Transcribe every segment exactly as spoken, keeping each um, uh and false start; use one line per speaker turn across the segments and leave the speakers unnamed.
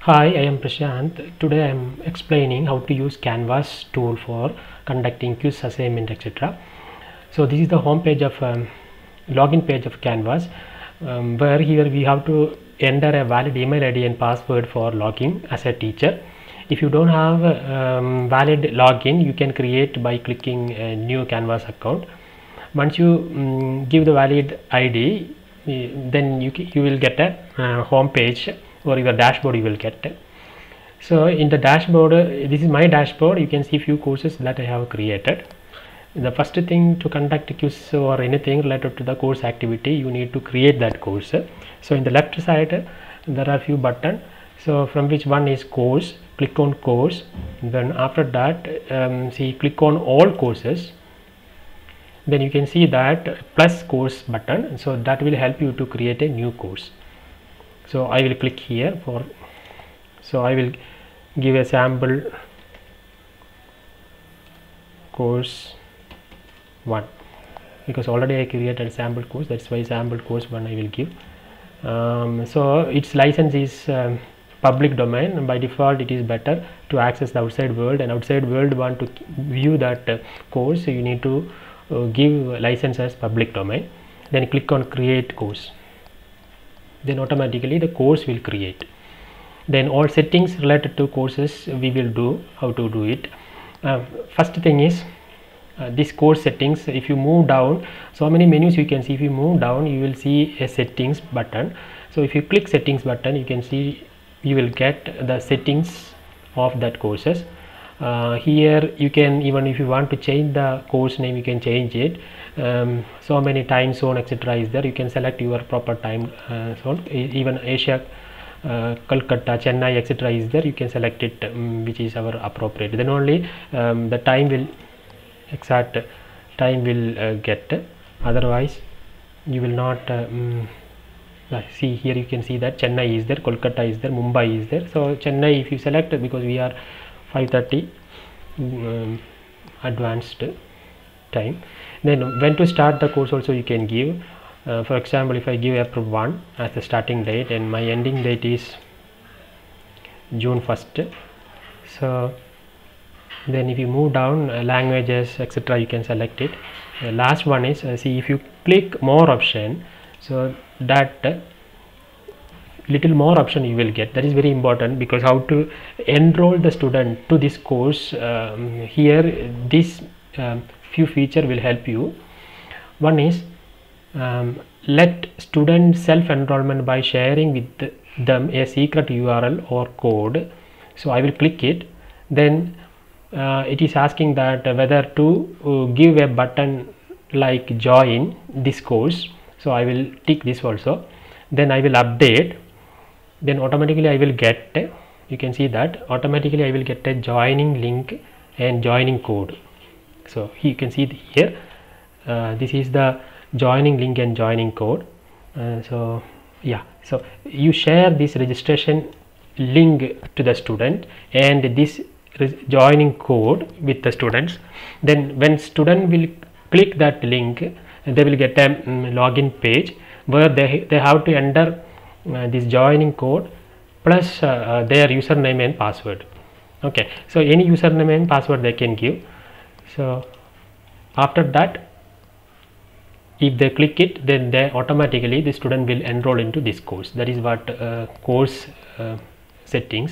Hi, I am Prashant. Today I am explaining how to use Canvas tool for conducting quiz, assignment, et cetera. So this is the home page of um, login page of Canvas, um, where here we have to enter a valid email I D and password for login as a teacher. If you don't have um, valid login, you can create by clicking a new Canvas account. Once you um, give the valid I D, then you you will get a uh, home page or your dashboard you will get. So in the dashboard, uh, this is my dashboard. You can see few courses that I have created. The first thing to conduct a quiz or anything related to the course activity, you need to create that course. So in the left side there are few buttons, so from which one is course. Click on course, then after that um, see click on all courses. Then you can see that plus course button, so that will help you to create a new course. So I will click here for, so I will give a sample course one, because already I created a sample course, that's why sample course one I will give. Um, so its license is um, public domain, and by default it is better to access the outside world, and outside world want to view that uh, course, so you need to uh, give license as public domain. Then click on create course, then automatically the course will create. Then all settings related to courses we will do how to do it. Uh, first thing is uh, this course settings. If you move down, so many menus you can see. If you move down, you will see a settings button. So if you click settings button, you can see you will get the settings of that courses. Uh, here you can, even if you want to change the course name, you can change it. Um, so many time zone etc is there, you can select your proper time uh, zone. Even Asia, uh, Kolkata, Chennai etc is there, you can select it um, which is our appropriate. Then only um, the time will exact time will uh, get, otherwise you will not uh, um, see. Here you can see that Chennai is there, Kolkata is there, Mumbai is there. So Chennai if you select, because we are five thirty um, advanced time. Then when to start the course also you can give. Uh, for example, if I give April first as the starting date and my ending date is June first, so then if you move down uh, languages etc you can select it. Uh, last one is uh, see, if you click more option, so that uh, little more option you will get. That is very important, because how to enroll the student to this course, um, here this um, few feature will help you. One is um, let student self enrollment by sharing with them a secret U R L or code. So I will click it. Then uh, it is asking that uh, whether to uh, give a button like join this course, so I will tick this also. Then I will update, then automatically I will get, you can see that automatically I will get a joining link and joining code. So you can see here uh, this is the joining link and joining code. Uh, so yeah, so you share this registration link to the student and this joining code with the students. Then when student will click that link, they will get a um, login page where they, they have to enter uh, this joining code plus uh, uh, their username and password. Okay, so any username and password they can give. So after that, if they click it, then they automatically the student will enroll into this course. That is what uh, course uh, settings.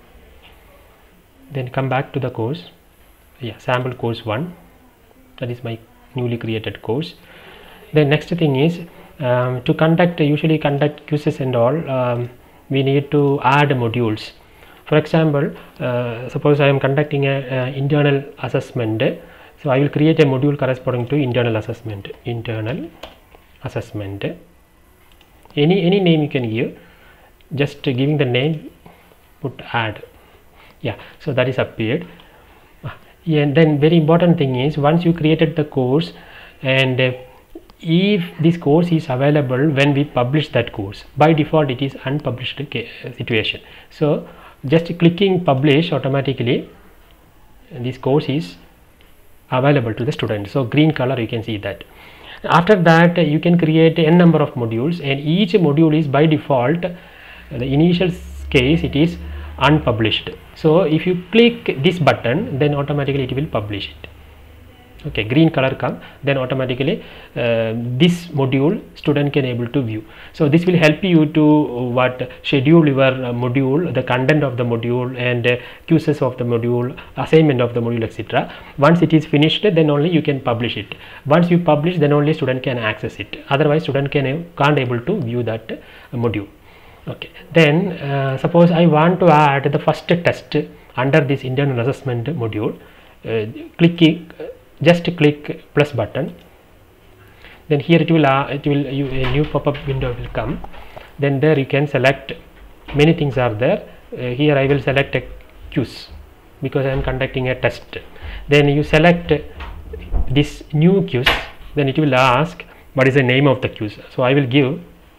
Then come back to the course. Yeah, sample course one, that is my newly created course. The next thing is um, to conduct usually conduct quizzes and all, um, we need to add modules. For example, uh, suppose I am conducting a, a internal assessment, so I will create a module corresponding to internal assessment. Internal assessment, any any name you can give, just giving the name, put add. Yeah, so that is appeared. And then very important thing is, once you created the course, and uh, if this course is available when we publish that course, by default it is unpublished situation. So just clicking publish, automatically this course is available to the student. So green color you can see that. After that you can create n number of modules, and each module is by default, the initial case it is unpublished. So if you click this button, then automatically it will publish it. Okay, green color come, then automatically uh, this module student can able to view. So this will help you to uh, what schedule your uh, module, the content of the module, and uh, quizzes of the module, assignment of the module, etc. Once it is finished, then only you can publish it. Once you publish, then only student can access it. Otherwise student can can't able to view that uh, module. Okay, then uh, suppose I want to add the first test under this internal assessment module. Uh, clicking uh, just click plus button, then here it will uh, it will you, a new pop-up window will come. Then there you can select many things are there. Uh, here I will select a quiz because I am conducting a test. Then you select this new quiz, then it will ask what is the name of the quiz. So I will give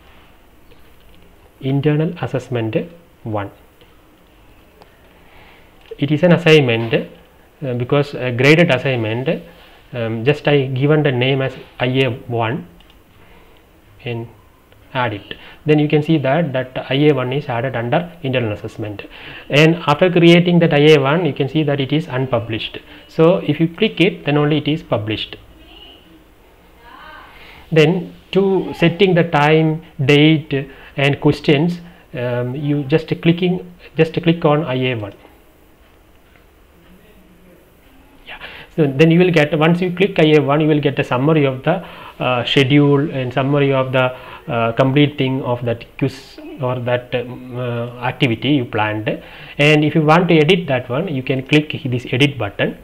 internal assessment one. It is an assignment. Uh, because uh, graded assignment, um, just I given the name as I A one and add it. Then you can see that that I A one is added under internal assessment, and after creating that I A one, you can see that it is unpublished. So if you click it, then only it is published. Then to setting the time, date and questions, um, you just clicking just click on I A one. So then you will get, once you click I A one, you will get a summary of the uh, schedule and summary of the uh, complete thing of that quiz or that um, uh, activity you planned. And if you want to edit that one, you can click this edit button.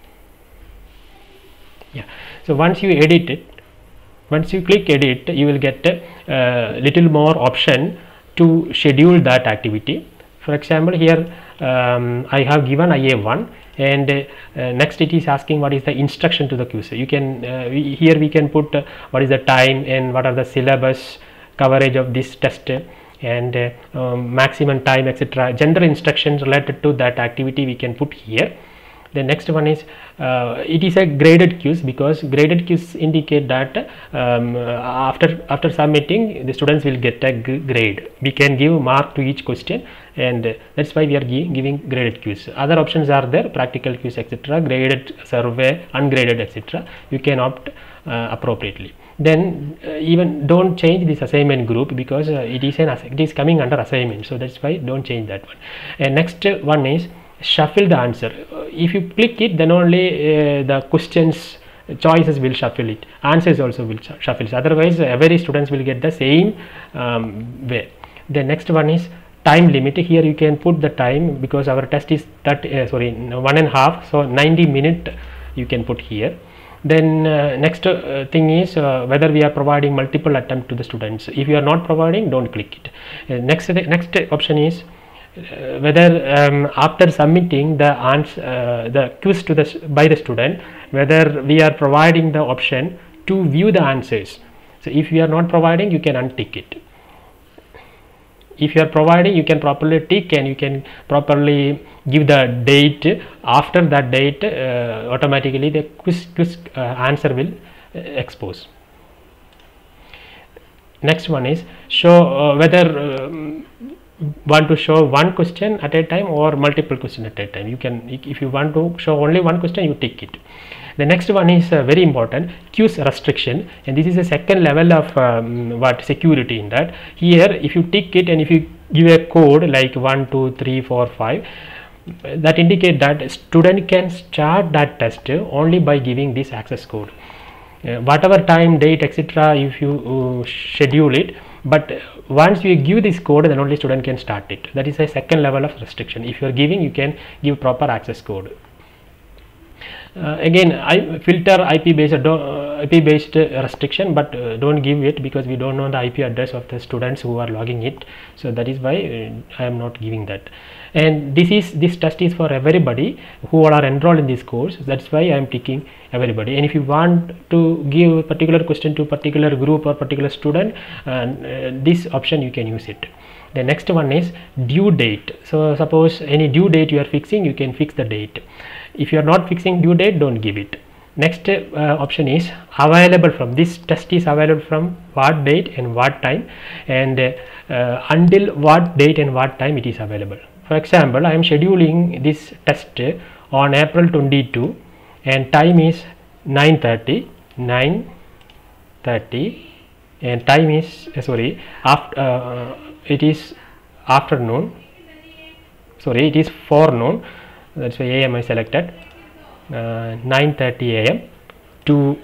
Yeah. So once you edit it, once you click edit, you will get a uh, little more option to schedule that activity. For example, here um, I have given I A one, and uh, uh, next it is asking what is the instruction to the quiz. You can uh, we, here we can put uh, what is the time and what are the syllabus coverage of this test, and uh, um, maximum time, etc. General instructions related to that activity we can put here. The next one is uh, it is a graded quiz, because graded quiz indicate that um, after after submitting the students will get a grade. We can give mark to each question, and uh, that's why we are gi giving graded quiz. Other options are there: practical quiz, etc., graded survey, ungraded, etc. You can opt uh, appropriately. Then uh, even don't change this assignment group, because uh, it is an it is coming under assignment, so that's why don't change that one. And next one is shuffle the answer. If you click it, then only uh, the questions choices will shuffle it, answers also will shuffle it. Otherwise every students will get the same um, way. The next one is time limit. Here you can put the time, because our test is that uh, sorry one and a half, so ninety minute you can put here. Then uh, next uh, thing is uh, whether we are providing multiple attempt to the students. If you are not providing, don't click it. Uh, next next option is Uh, whether um, after submitting the answer uh, the quiz to the by the student, whether we are providing the option to view the answers. So if you are not providing, you can untick it. If you are providing, you can properly tick, and you can properly give the date. After that date, uh, automatically the quiz, quiz uh, answer will uh, expose. Next one is show uh, whether um, want to show one question at a time or multiple question at a time. You can, if you want to show only one question, you tick it. The next one is uh, very important, quiz restriction, and this is a second level of um, what security in that. Here if you tick it, and if you give a code like one two three four five, that indicate that student can start that test only by giving this access code. Uh, whatever time, date, etc., if you uh, schedule it, but once you give this code, then only student can start it. That is a second level of restriction. If you are giving, you can give proper access code. Uh, again, I filter I P based uh, I P based restriction, but uh, don't give it, because we don't know the I P address of the students who are logging it. So that is why uh, I am not giving that. And this is this test is for everybody who are enrolled in this course. That's why I am ticking everybody. And if you want to give a particular question to particular group or particular student, uh, uh, this option you can use it. The next one is due date. So suppose any due date you are fixing, you can fix the date. If you are not fixing due date, don't give it. Next uh, option is available from, this test is available from what date and what time, and uh, uh, until what date and what time it is available. For example, I am scheduling this test on April twenty-second and time is nine thirty, nine thirty, and time is uh, sorry after uh, it is afternoon, sorry it is forenoon, that's why A M I selected. uh, nine thirty A M to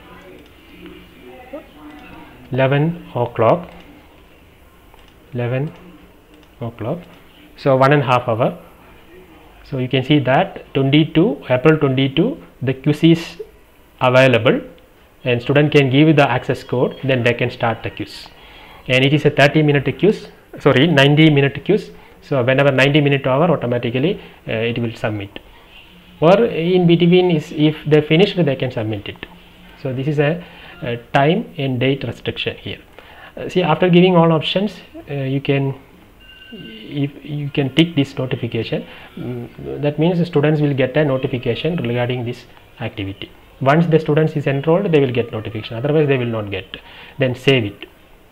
eleven o'clock, eleven o'clock, so one and a half hour. So you can see that twenty-two April twenty-second the quiz is available and student can give the access code, then they can start the quiz, and it is a thirty minute quiz, sorry ninety minute quiz. So whenever ninety minute over, automatically uh, it will submit, or in between is if they finished they can submit it. So this is a, a time and date restriction here. Uh, see, after giving all options, uh, you can if you can tick this notification. Mm, that means the students will get a notification regarding this activity. Once the students is enrolled, they will get notification, otherwise they will not get. Then save it.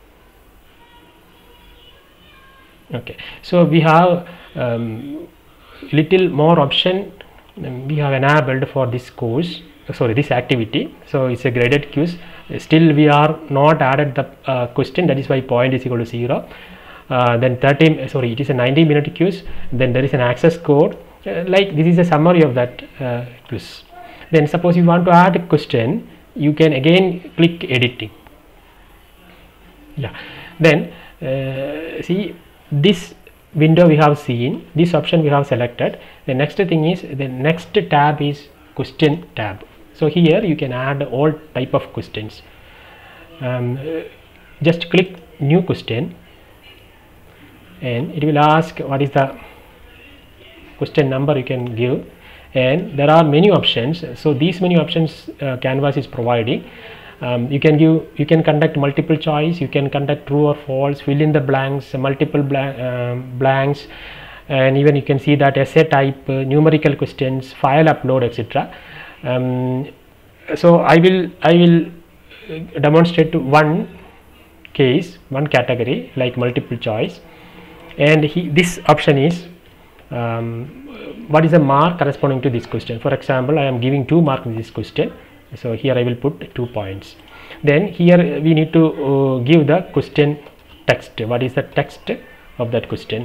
Okay, so we have um, little more option we have enabled for this course, sorry this activity. So it's a graded quiz. Still we are not added the uh, question, that is why point is equal to zero. Uh, then thirty, sorry it is a ninety minute quiz, then there is an access code, uh, like this is a summary of that uh, quiz. Then suppose you want to add a question, you can again click editing. Yeah, then uh, see this window we have seen, this option we have selected. The next thing is, the next tab is question tab. So here you can add all type of questions. Um, just click new question and it will ask what is the question number you can give, and there are many options. So these many options uh, Canvas is providing. Um, you can give, you can conduct multiple choice, you can conduct true or false, fill in the blanks, multiple blank, um, blanks, and even you can see that essay type, uh, numerical questions, file upload, et cetera. Um, so I will I will demonstrate one case, one category like multiple choice, and he, this option is um, what is the mark corresponding to this question. For example, I am giving two marks in this question. So here I will put two points. Then here we need to uh, give the question text. What is the text of that question?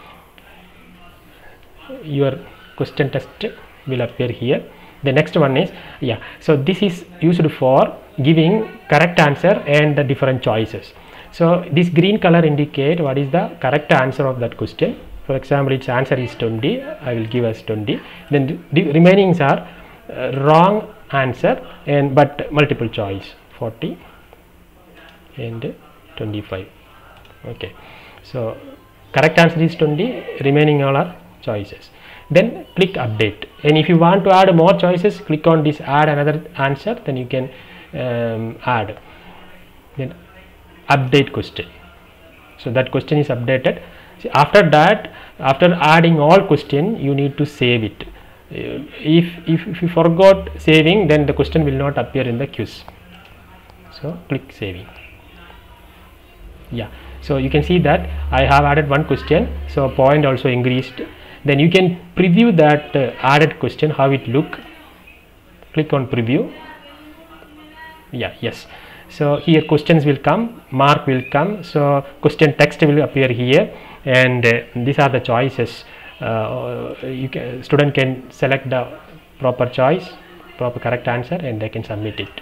Your question text will appear here. The next one is, yeah, so this is used for giving correct answer and the different choices. So this green color indicate what is the correct answer of that question. For example, its answer is twenty, I will give as twenty. Then the remaining are uh, wrong answer and but multiple choice, forty and twenty-five. Okay, so correct answer is twenty, remaining all are choices. Then click update, and if you want to add more choices, click on this add another answer, then you can um, add. Then update question, so that question is updated. See, after that, after adding all question, you need to save it. If, if, if you forgot saving, then the question will not appear in the quiz. So click saving. Yeah, so you can see that I have added one question, so point also increased. Then you can preview that uh, added question, how it look. Click on preview. Yeah, yes. So here questions will come, mark will come, so question text will appear here, and uh, these are the choices. Uh, you can, student can select the proper choice, proper correct answer, and they can submit it.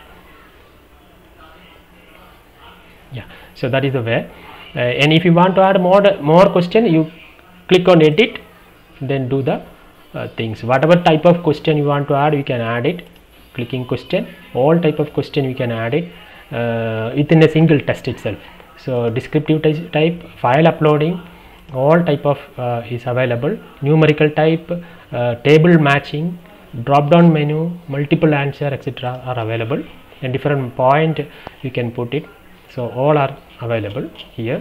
Yeah, so that is the way. Uh, and if you want to add more more question, you click on edit, then do the uh, things. Whatever type of question you want to add, you can add it. Clicking question, all type of question you can add it uh, within a single test itself. So descriptive type, file uploading, all type of uh, is available. Numerical type, uh, table matching, drop down menu, multiple answer, et cetera are available, and different point you can put it. So all are available here.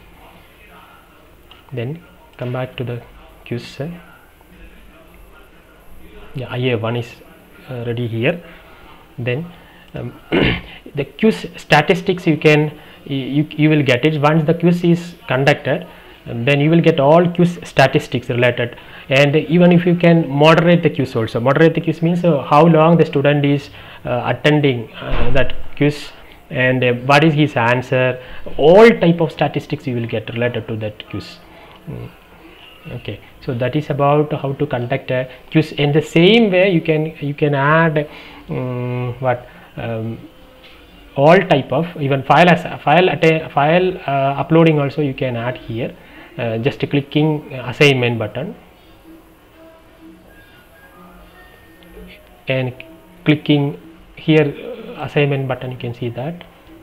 Then come back to the quiz. Yeah, I A one is uh, ready here. Then um, the quiz statistics you can you, you will get it once the quiz is conducted. And then you will get all quiz statistics related, and even if you can moderate the quiz also. Moderate the quiz means uh, how long the student is uh, attending uh, that quiz, and uh, what is his answer. All type of statistics you will get related to that quiz. Mm. Okay, so that is about how to conduct a quiz. In the same way you can you can add um, what um, all type of even file as file at a file uh, uploading also you can add here. Uh, just clicking assignment button and clicking here uh, assignment button, you can see that.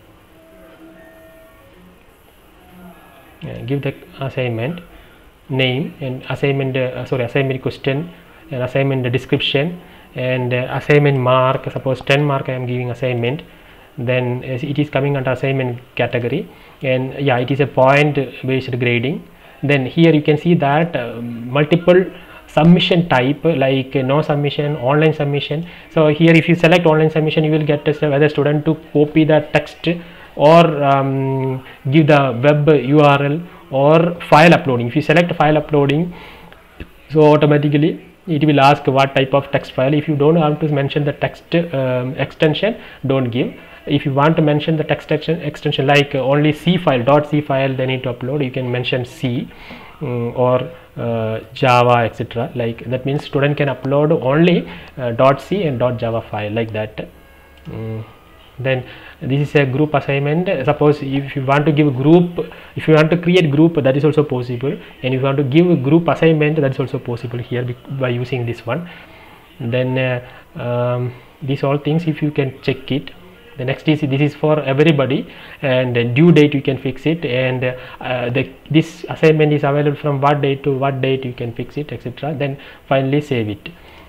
Uh, give the assignment name and assignment uh, sorry assignment question and assignment description and uh, assignment mark. Suppose ten mark I am giving assignment, then uh, it is coming under assignment category, and yeah, it is a point based grading. Then here you can see that uh, multiple submission type, like uh, no submission, online submission. So here if you select online submission, you will get uh, whether student to copy the text or um, give the web U R L or file uploading. If you select file uploading, so automatically it will ask what type of text file. If you don't want to mention the text um, extension, don't give. If you want to mention the text extension like uh, only C file, dot C file they need to upload, you can mention C um, or uh, Java, etc. Like that means student can upload only uh, dot C and dot Java file, like that. Um, then this is a group assignment. Suppose if you want to give group, if you want to create group, that is also possible, and if you want to give a group assignment, that is also possible here by using this one. Then uh, um, these all things if you can check it. The next is this is for everybody, and uh, due date you can fix it, and uh, the this assignment is available from what date to what date you can fix it, etc. Then finally save it.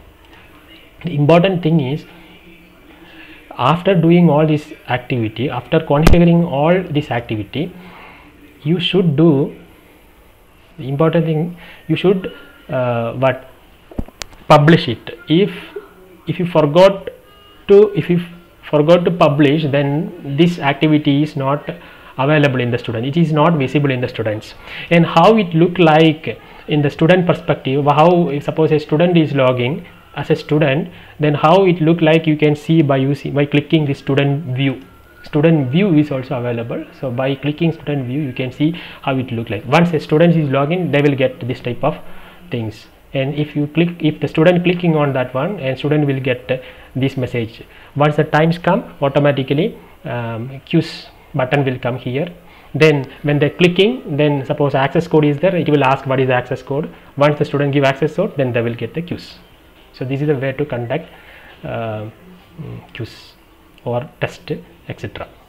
The important thing is, after doing all this activity, after configuring all this activity, you should do the important thing, you should uh, what publish it. If if you forgot to if you forgot to publish, then this activity is not available in the student, it is not visible in the students. And how it look like in the student perspective, how if suppose a student is logging as a student, then how it look like you can see by using by clicking the student view. Student view is also available, so by clicking student view you can see how it look like. Once a student is logging, they will get this type of things, and if you click, if the student clicking on that one, and student will get uh, this message. Once the times come, automatically um, quiz button will come here. Then when they clicking, then suppose access code is there, it will ask what is the access code. Once the student give access code, then they will get the quiz. So this is the way to conduct uh, quiz or test, etc.